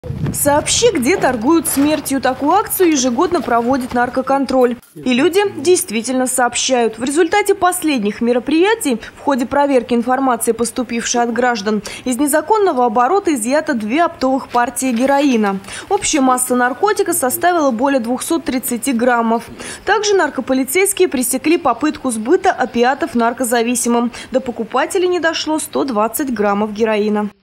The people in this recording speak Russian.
Сообщи, где торгуют смертью. Такую акцию ежегодно проводит наркоконтроль. И люди действительно сообщают. В результате последних мероприятий, в ходе проверки информации, поступившей от граждан, из незаконного оборота изъято 2 оптовых партии героина. Общая масса наркотика составила более 230 граммов. Также наркополицейские пресекли попытку сбыта опиатов наркозависимым. До покупателей не дошло 120 граммов героина.